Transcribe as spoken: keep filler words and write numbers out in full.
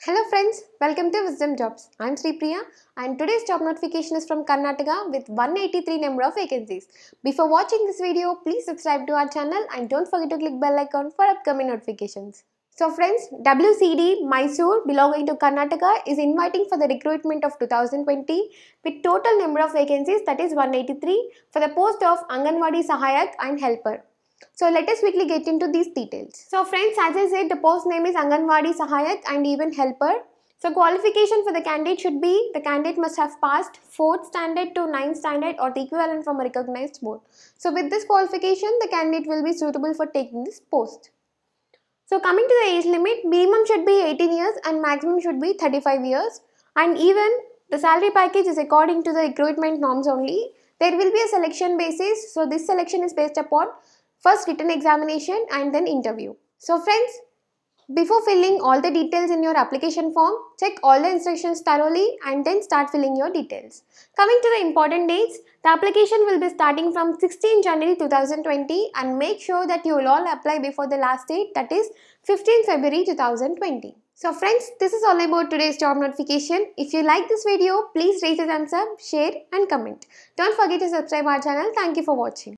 Hello friends, welcome to Wisdom Jobs. I am Sri Priya and today's job notification is from Karnataka with one hundred eighty-three number of vacancies. Before watching this video, please subscribe to our channel and don't forget to click bell icon for upcoming notifications. So friends, W C D Mysore belonging to Karnataka is inviting for the recruitment of two thousand twenty with total number of vacancies, that is one hundred eighty-three, for the post of Anganwadi Sahayak and Helper. So let us quickly get into these details. So friends, as I said, the post name is Anganwadi Sahayak and even Helper. So qualification for the candidate should be, the candidate must have passed fourth standard to ninth standard or the equivalent from a recognized board. So with this qualification, the candidate will be suitable for taking this post. So coming to the age limit, minimum should be eighteen years and maximum should be thirty-five years. And even the salary package is according to the recruitment norms only. There will be a selection basis. So this selection is based upon first written examination and then interview. So friends, before filling all the details in your application form, check all the instructions thoroughly and then start filling your details. Coming to the important dates, the application will be starting from sixteenth January two thousand twenty and make sure that you will all apply before the last date, that is fifteenth February two thousand twenty. So friends, this is all about today's job notification. If you like this video, please rate a thumbs up, share and comment. Don't forget to subscribe our channel. Thank you for watching.